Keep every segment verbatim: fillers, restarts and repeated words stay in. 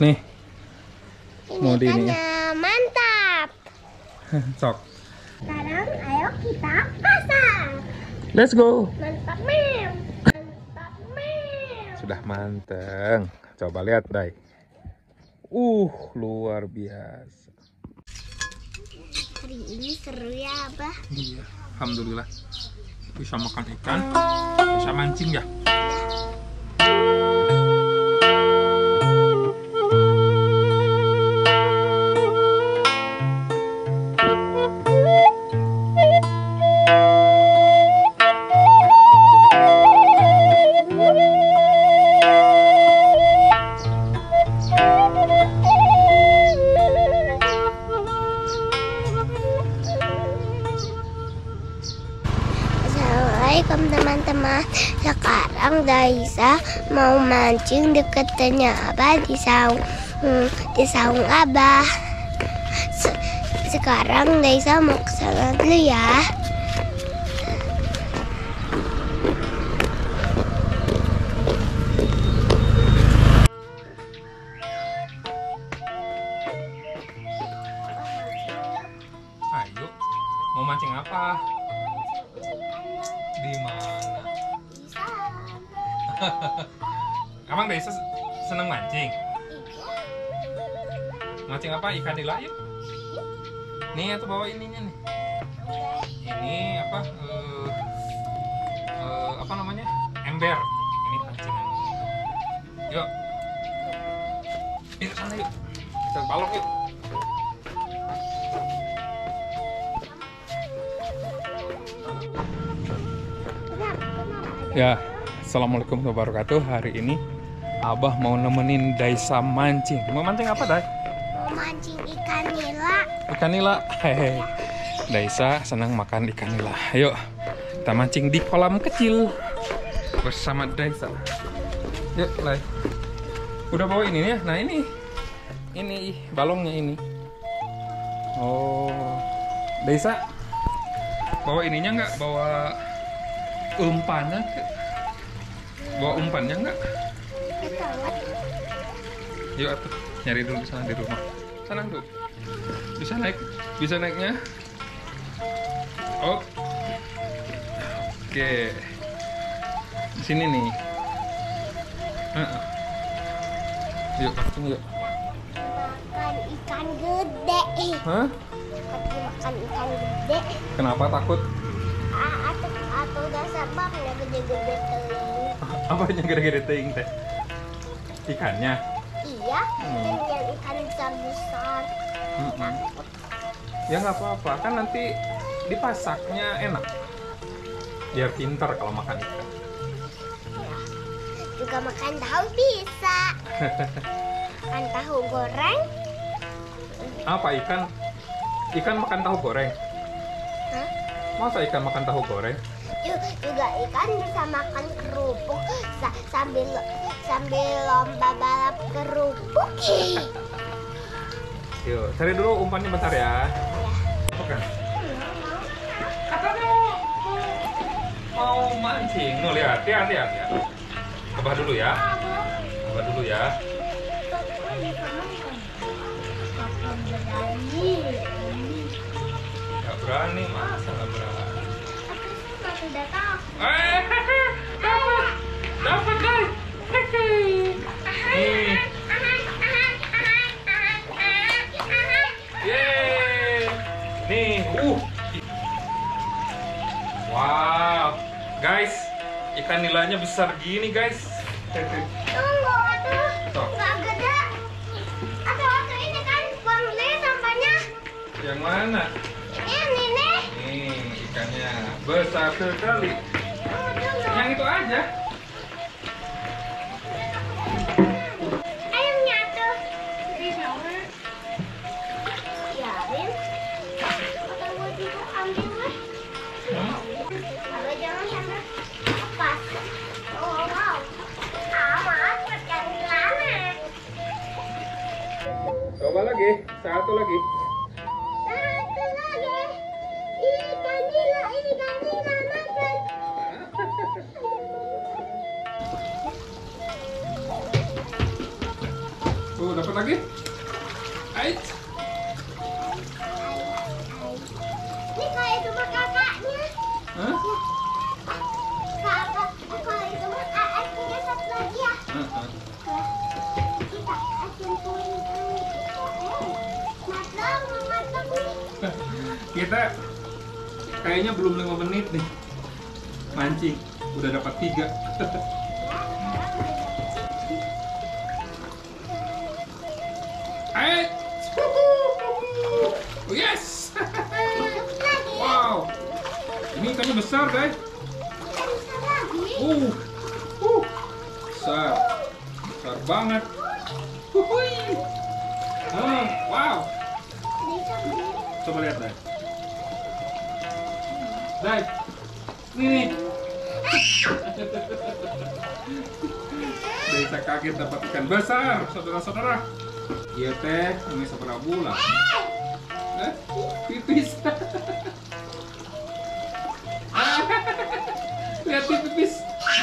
Nih. Ini Mau di ini ya? ikannya mantap. Sok. Sekarang ayo kita pasang. Let's go. Mantap mem. Mantap mem. Sudah manteng. Coba lihat, Dai. Uh, luar biasa. Hari ini seru ya, Abah. Iya, alhamdulillah. Bisa makan ikan, bisa mancing ya. Assalamualaikum teman-teman. Sekarang Daisa mau mancing deketnya Abah di saung hmm, di saung Abah. Se sekarang Daisa mau ke sana dulu ya. Ayo, mau mancing apa? Di mana? Emang Daisa seneng mancing? Mancing apa? Ikan nila yuk. Nih, atau bawa ininya nih. Ini apa? Uh, uh, apa namanya? Ember. Ini pancingan. Yuk. Yuk sana yuk. Kita balok yuk. Ya, assalamualaikum warahmatullahi wabarakatuh. Hari ini Abah mau nemenin Daisa mancing. Mau mancing apa, Dai? Mau mancing ikan nila. Ikan nila. Hehe. Daisa senang makan ikan nila. Ayo, kita mancing di kolam kecil bersama Daisa. Yuk, Dai. Udah bawa ini ya? Nah ini, ini balongnya ini. Oh, Daisa bawa ininya nggak? Bawa umpannya? Bawa umpannya nggak? Yuk atuh, nyari dulu sana di rumah. Sana tuh. Bisa naik, bisa naiknya. Oh. Oke. Di sini nih. Uh-uh. Yuk, langsung yuk. Makan ikan gede. Hah? Tapi makan ikan gede. Kenapa takut? Ah, atau atau dasar bang ya gede-gede teling. Apa yang gede-gede teing teh? Ikannya? Iya, Hmm. kan yang ikan besar-besar. Mm-mm. Ya nggak apa-apa, kan nanti dipasaknya enak. Biar pinter kalau makan ikan. Ya. Juga makan tahu bisa. Makan tahu goreng. Apa ikan? Ikan makan tahu goreng? Hah? Masa ikan makan tahu goreng? Ju- Juga ikan bisa makan kerupuk sa- sambil sambil lomba balap kerupuk. Yuk, cari dulu umpannya bentar ya. Ya. Apa kan? Katanya mau mancing. Nuh lihat, lihat, lihat, lihat. Abah dulu ya. Abah dulu ya. Gak berani, masa gak berani? Sudah tahu. Eh, dapat, dapat guys. Nih, yeay. Nih, uh. Wow, guys, ikan nilainya besar gini guys. Tunggu, Tuh. atuh. Nggak gede. Atau atau ini kan bang nih sampahnya. Yang mana? Ini nih. Nih, ikannya besar sekali. Tunggu, tunggu. Yang itu aja. Ayamnya tuh. Ya, Rin. Atau gue juga ambil weh. Hmm? Kalau jangan sampai lepas. Oh, wow. Ah, maaf, ikan celana. Coba lagi, satu lagi. Satu lagi. Ikan nila, ikan nila makan. Tuh, dapat lagi. Ait. Ini kayak cuma kakaknya. Hah? Kakak, kalau itu mah adiknya satu lagi ya. Heeh. Kita akan poin. Matang, matang nih. Kita kayaknya belum lima menit nih mancing, udah dapat tiga. Ait. Oh, yes. Wow. Ini ikannya besar, guys. Uh, uh, besar, besar banget. Huhui. Ah, wow. Coba lihat, Dai. Dai, ini nih. Desa kaget dapat ikan besar, saudara-saudara. Iya teh, ini seberapa bulan? Eh, pipis. Lihat nih pipis.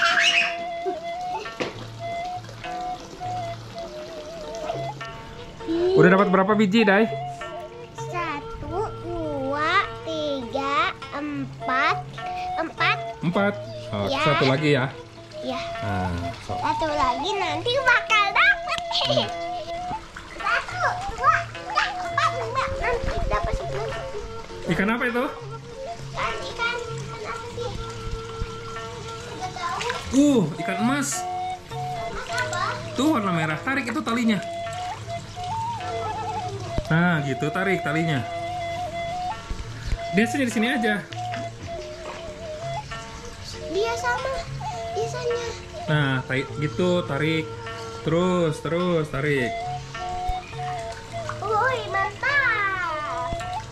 Udah dapat berapa biji, Dai? Satu, dua, tiga, empat, empat. Empat. Oh, Ya. Satu lagi ya. Ya, Nah, so. satu lagi nanti bakal dapat. Satu, dua, tiga, empat, lima. Nanti dapat satu. Ikan apa itu? Kan ikan, ikan apa sih? Nggak tahu. Uh, ikan emas. Mas apa? Tuh warna merah. Tarik itu talinya. Nah, gitu tarik talinya. Biasanya di sini aja. Dia sama biasanya. Nah, tarik gitu, tarik. Terus, terus tarik. Woi, mantap.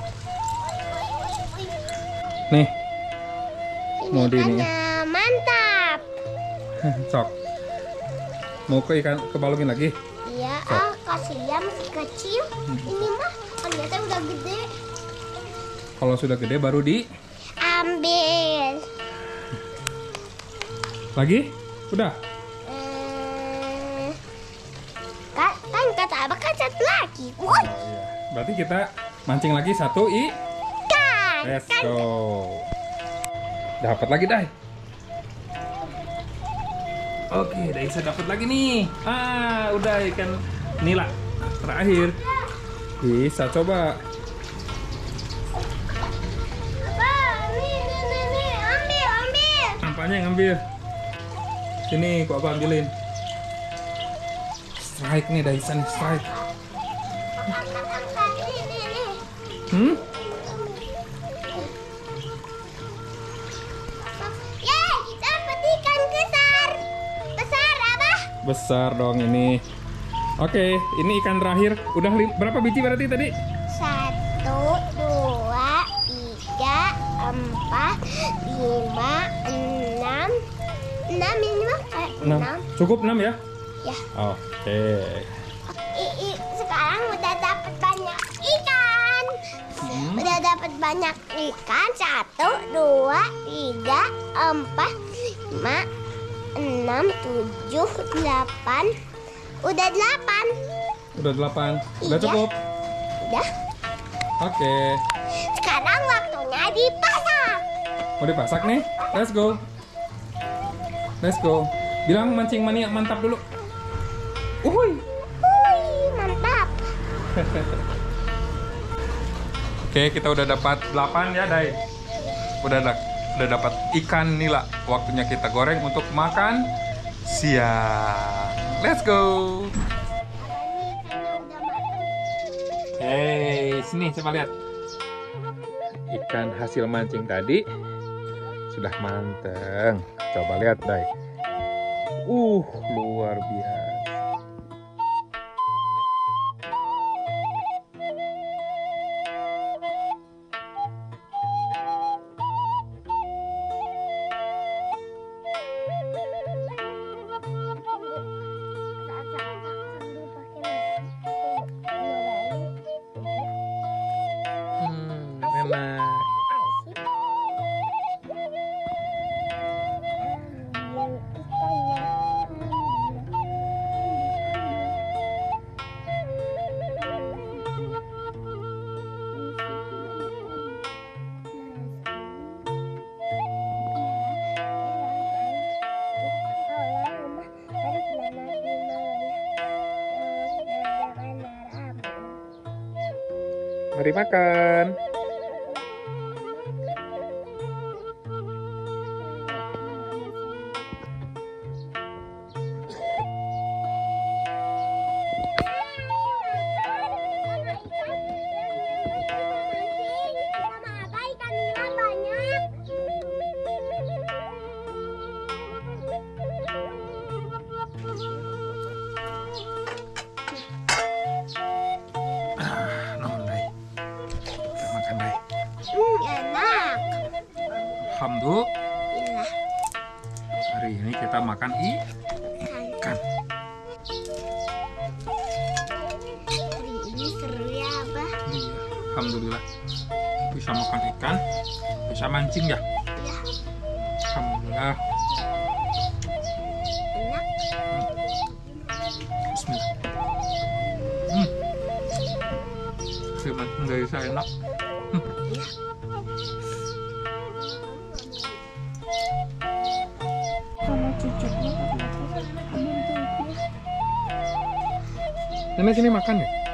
Nih. Mau di ini. Ikannya mantap. Sok. Mau ke ikan kebalungin lagi? Iya, ah kasihan masih kecil. Ini mah ternyata udah gede. Kalau sudah gede baru di Ambil. lagi? Udah. Eh, kan, kan kata abang kan satu lagi. Woi, Berarti kita mancing lagi satu i. kan. Let's kan. go. Dapat lagi, Dai. Oke, Daisa dapat lagi nih. Ah, udah ikan nila terakhir. Bisa coba. Abang, nih, nih, nih, nih. Ambil, ambil. Apanya yang ngambil? Sini, kok Abang ambilin. Strike nih, Daisa nih, strike. Nih, nih, nih. Hmm? Yeay, dapat ikan besar. Besar, Abah. Besar dong ini. Oke, ini ikan terakhir. Udah lim- berapa biji berarti tadi? Satu, dua, tiga, empat, lima, enam, enam ini mah eh, Enam. enam. Cukup enam ya? Ya, Oke. I, i, sekarang udah dapat banyak ikan. Hmm. Udah dapat banyak ikan. Satu, dua, tiga, empat, lima, enam, tujuh, delapan. Udah delapan. Udah delapan. Udah Iya. cukup. Udah. Oke. Sekarang waktunya dipasak. Mau dipasak nih? Let's go. Let's go. Bilang mancing mania mantap dulu. Uhuy. Wih, mantap. Oke, kita udah dapat delapan ya, Dai. Udah da- udah dapat ikan nila. Waktunya kita goreng untuk makan siang. Let's go. Hey, sini coba lihat. Ikan hasil mancing tadi sudah mateng. Coba lihat, Dai. Uh, luar biasa. Hmm, enak. Mari makan. Enak. Alhamdulillah. Hari ini kita makan ikan. Hari ini seru ya, Abah? Iya, alhamdulillah. Bisa makan ikan, bisa mancing ya? Ya, Alhamdulillah. enak. Bismillah. Hmm. Cuman nggak bisa enak. Hmm. Ya. Kalau cucuknya, ambil tuh. Nenek sini makan ya?